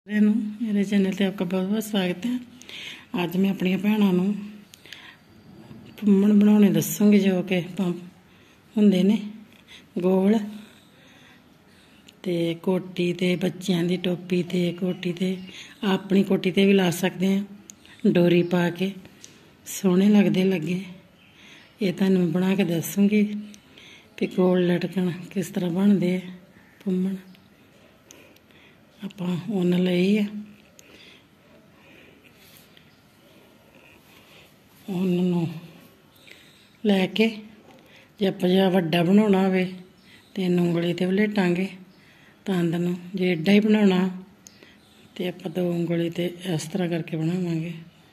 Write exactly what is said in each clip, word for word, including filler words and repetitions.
मेरे चैनल से आपका बहुत बहुत स्वागत है। अज मैं अपन भैनों नूं फुम्मण बनाने दसूँगी जो कि होंदे ने गोल ते कोटी ते बच्चों की टोपी ते कोटी ते अपनी कोटी ते भी ला सकते हैं डोरी पा के सोहने लगते लगे। ये तुहानूं मैं बना के दसूँगी भी गोल लटकन किस तरह बनते फुम्मण। ਆਪਾਂ ਉਨ ਲਈ ਹੈ ਉਨ ਨੂੰ ਲੈ ਕੇ ਜੇ ਆਪਾਂ ਜਿਹਾ ਵੱਡਾ ਬਣਾਉਣਾ ਹੋਵੇ ਤੇ ਉਂਗਲੀ ਤੇ ਵਲੇਟਾਂਗੇ ਤੰਦ ਨੂੰ, ਜੇ ਏਡਾ ਹੀ ਬਣਾਉਣਾ ਤੇ ਆਪਾਂ ਦੋ ਉਂਗਲੀ ਤੇ ਇਸ ਤਰ੍ਹਾਂ ਕਰਕੇ ਬਣਾਵਾਂਗੇ।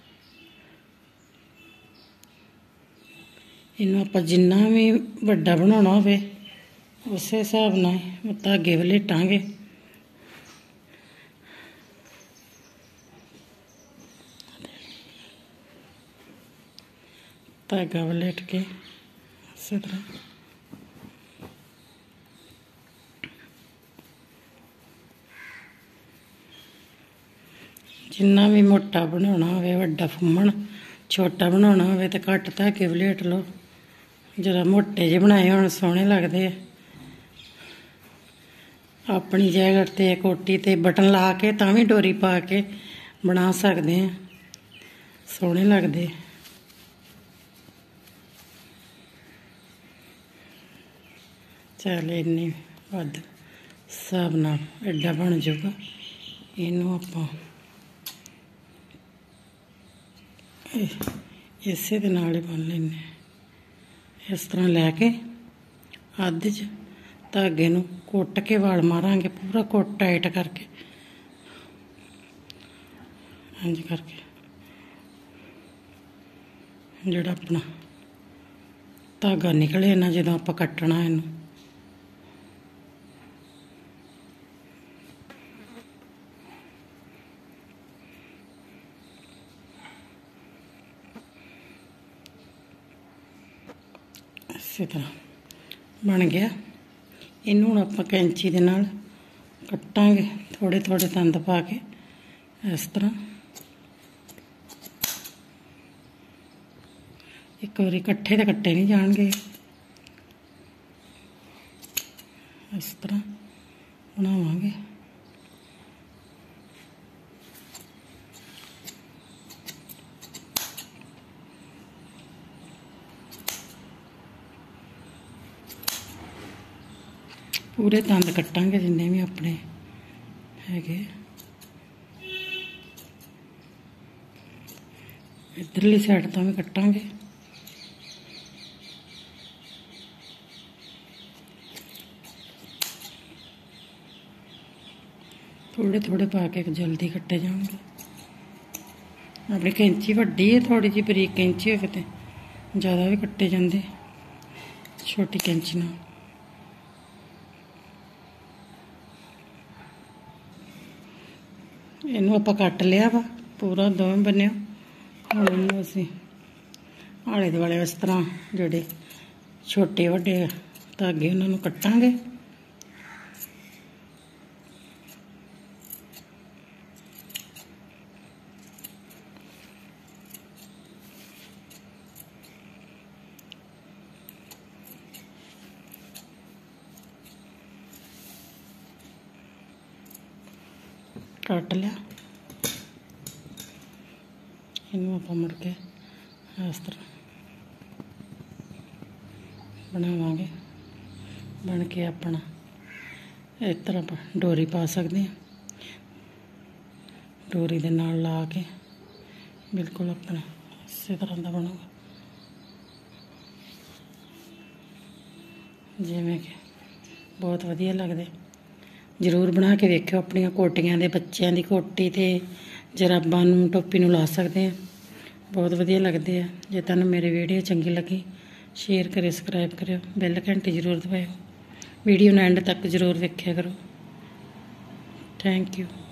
ਇਹਨੂੰ ਆਪਾਂ ਜਿੰਨਾ ਵੀ ਵੱਡਾ ਬਣਾਉਣਾ ਹੋਵੇ ਉਸੇ ਹਿਸਾਬ ਨਾਲ ਧਾਗੇ ਵਲੇਟਾਂਗੇ। धागा वलेट के इसी तरह जिन्ना भी मोटा बनाना हो वड्डा फुम्मण छोटा बनाना हो तो घट धागे वलेट लो। जरा मोटे जे बनाए होण सोहने लगते हैं। अपनी जैकेट ते कोटी ते बटन ला के तां भी डोरी पा के बना सकते हैं, सोहने लगते। चल इन्नी वध हिसाब नाल एडा बन जाऊगा। इनू आपां इसे दे नाल ही बन लेने। इस तरह लैके अद्ध च धागे नूं कुट के वाल मारांगे, पूरा कुट टाइट करके इंज करके जिहड़ा अपना धागा निकले ना जदों आपां कट्टना इनू इसी तरह बन गया। इनू हुण आपां कैंची दे नाल कट्टांगे थोड़े थोड़े तंद पा के इस तरह। एक बारी कट्ठे तो कट्टे नहीं जाणगे, इस तरह बनावांगे। पूरे तंद कट्टांगे जिन्ने भी अपने हैगे। इधरली साइड तो भी कट्टांगे। थोड़े थोड़े पा के जल्दी कट्टे जाएंगे। अपनी कैंची वड्डी है, थोड़ी जी बरीक कैंची हो तो ज़्यादा भी कट्टे जाते छोटी कैंची नाल। इनू आपां कट लिया वा पूरा दोवें बन्ने। हुण इनू असीं आले दुआले इस तरह जिहड़े छोटे वड्डे धागे उन्हां नूं कट्टांगे। कट लिया इनू आप मुड़ के इस तरह बनावांगे। बन के अपना इस तरह डोरी पा सकते हैं। डोरी दे नाल ला के बिल्कुल अपना इसी तरह का बनूगा जिवें कि बहुत वधिया लगदे। जरूर बना के देखियो। अपनिया कोटियां दे बच्चों की कोटी ते जराबां नूं टोपी नूं ला सकते हैं, बहुत वधिया लगते हैं। जे तुहानूं मेरी वीडियो चंगी लगी शेयर करियो, सबसक्राइब करियो, बैल घंटी जरूर दबाइयो। वीडियो नूं एंड तक जरूर देखिया करो। Thank you.